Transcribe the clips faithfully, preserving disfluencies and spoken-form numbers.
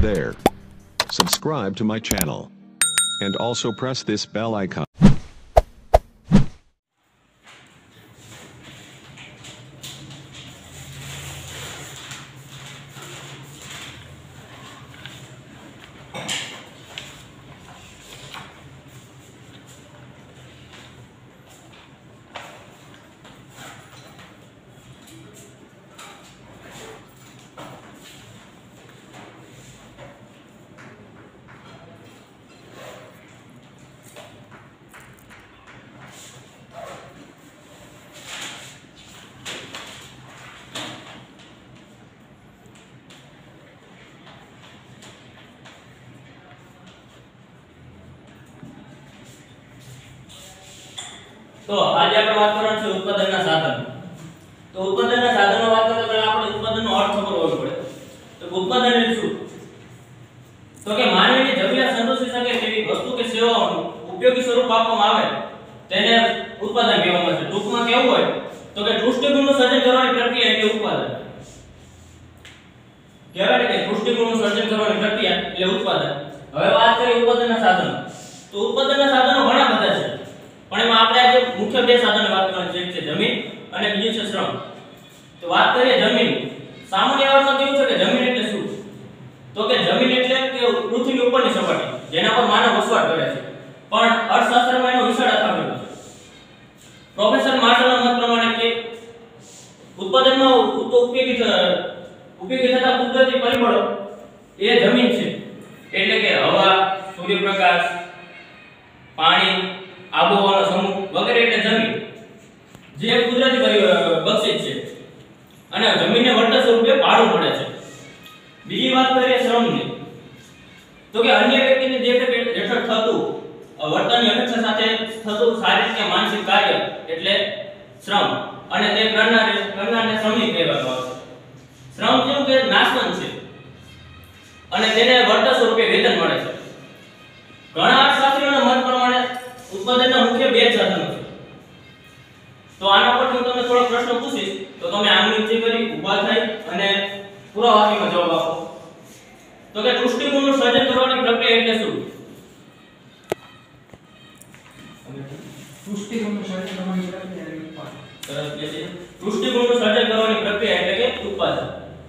there. Subscribe to my channel. And also press this bell icon. तो आज આપણે વાત કરવાનું છે ઉત્પાદનના સાધન। તો ઉત્પાદનના સાધનો વાત કરતા પહેલા આપણે ઉત્પાદનનો અર્થ ખબર હોવો પડે। તો ઉત્પાદન એટલે શું? તો કે માનવીની જરૂરિયાત સંતોષી શકે તેવી વસ્તુ કે સેવાઓનું ઉપયોગી સ્વરૂપ આપવામાં આવે તેને ઉત્પાદન કહેવામાં આવે છે। ટૂંકમાં કેવું હોય તો કે દૃષ્ટિગુણનું સર્જન કરવાની પ્રક્રિયા એટલે ઉત્પાદન। કહેવાય કે દૃષ્ટિગુણનું સર્જન કરવાની પ્રક્રિયા એટલે ઉત્પાદન। હવે વાત કરીએ ઉત્પાદનના સાધનો। તો ઉત્પાદનના સાધનો ઘણા બધા છે, પણ એમાં આપણે આજે મુખ્ય બે સાધનોની વાત કરવાની છે, જમીન અને બીજું છે શ્રમ। તો વાત કરીએ જમીન। સામાન્ય અર્થમાં કેવું છે કે જમીન એટલે શું? તો કે જમીન એટલે કે પૃથ્વીની ઉપરની સપાટી જેના પર માનવ વસવાટ કરે છે, પણ અર્થશાસ્ત્રમાં એનો વિશાળ અર્થ આપેલો છે। પ્રોફેસર માર્શલના મત પ્રમાણે કે ઉત્પાદનમાં ઉપયોગી ઉપયોગી થતા કુદરતી પરિબળો એ જમીન છે, એટલે કે હવા, સૂર્યપ્રકાશ, પાણી, આબોહવાનો સમૂહ વગેરે એટલે જમીન, જે કુદરતી બક્ષિસ છે અને જમીનને વળતર સ્વરૂપે ભાડું મળે છે। બીજી વાત કરીએ શ્રમની। તો કે અન્ય વ્યક્તિની દેખરેખ હેઠળ થતું વર્તનની અપેક્ષા સાથે થતું શારીરિક કે માનસિક કાર્ય એટલે શ્રમ, અને તે કરનાર કરનારને શ્રમિક કહેવામાં આવે છે। શ્રમ જેવું કે નાશવંત છે અને તેને વળતર સ્વરૂપે વેતન મળે છે। ઘણા અર્થશાસ્ત્રીઓના મત પ્રમાણે ઉત્પાદનના મુખ્ય બે સાધનો છે। તો આના પરથી હું તમને થોડો પ્રશ્ન પૂછીશ તો તમે આંગળી ઊંચી કરી ઊભા થઈ અને પૂરા વાક્યમાં જવાબ આપો। તો કે દૃષ્ટિગુણનું સર્જન કરવાની પ્રક્રિયા એટલે શું? દૃષ્ટિગુણનું સર્જન કરવાની પ્રક્રિયા એટલે ઉત્પાદન। સરસ બેસી દૃષ્ટિગુણનું સર્જન કરવાની પ્રક્રિયા એટલે કે ઉત્પાદન।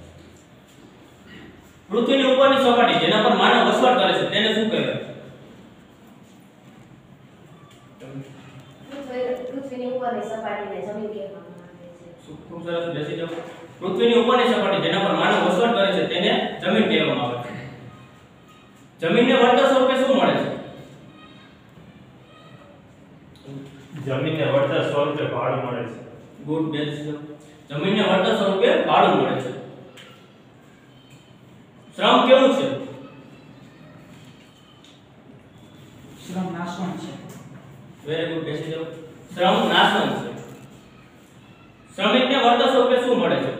પૃથ્વીની ઉપરની સપાટી જેના પર માનવ વસવાટ કરે છે તેને શું કહેવાય? પૃથ્વીની ઉપરની સપાટીને જમીન કહેવામાં આવે છે। ખૂબ સરસ બેસી જાઓ। પૃથ્વીની ઉપરની સપાટી જેના પર માનવ વસવાટ કરે છે તેને જમીન કહેવામાં આવે છે। જમીનને વળતર સ્વરૂપે શું મળે છે? જમીનને વળતર સ્વરૂપે ભાડું મળે છે। ગુડ બેસી જાઓ। જમીનને વળતર સ્વરૂપે ભાડું મળે છે। શ્રમ કેવું છે? શ્રમ નાશવંત છે। વેરી ગુડ બેસી જાઓ। શ્રમ નાશવંત છે। શ્રમિકને વળતર સ્વરૂપે શું મળે છે?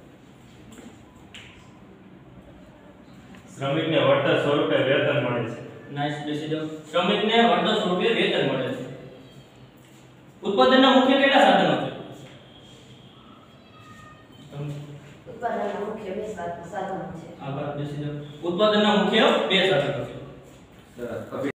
શ્રમિકને વળતર સ્વરૂપે વેતન મળે છે। નાઇસ બેસી જાઓ। શ્રમિકને વળતર સ્વરૂપે વેતન મળે છે। ઉત્પાદનના મુખ્ય કેટલા સાધનો છે? ઉત્પાદનના મુખ્ય બે સાધનો છે। આભાર બેસી જાઓ। ઉત્પાદનના મુખ્ય બે સાધનો છે। સરસ।